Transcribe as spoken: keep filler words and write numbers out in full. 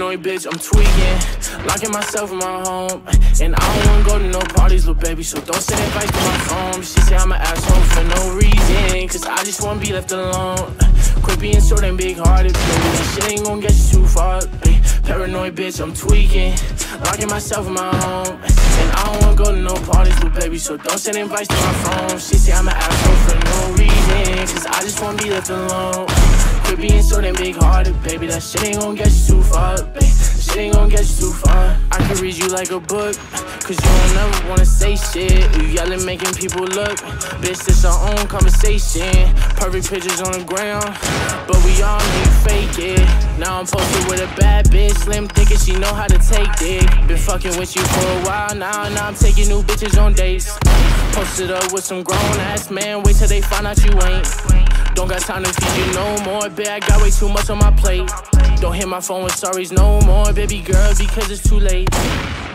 Paranoid bitch, I'm tweaking, locking myself in my home. And I don't wanna go to no parties, little baby, so don't send advice to my phone. She say I'm an asshole for no reason, cause I just wanna be left alone. Quit being so damn big-hearted, baby, this shit ain't gon' get you too far, baby. Paranoid bitch, I'm tweaking, locking myself in my home. And I don't wanna go to no parties, little baby, so don't send advice to my phone. She say I'm an asshole for no reason, cause I just wanna be left alone. Quit being so damn big-hearted, baby, that shit ain't gon' get you too far, baby. Shit ain't gon' get you too far. I can read you like a book, cause you don't ever wanna say shit. You yelling, making people look. Bitch, this our own conversation. Perfect pictures on the ground, but we all know you fake it. Now I'm posted with a bad bitch, slim thick, and she know how to take dick. Been fucking with you for a while now, now I'm taking new bitches on dates. Posted up with some grown-ass man, wait till they find out you ain't. Don't got time to feed you no more, bitch, I got way too much on my plate. Don't hit my phone with sorries no more, baby girl, because it's too late.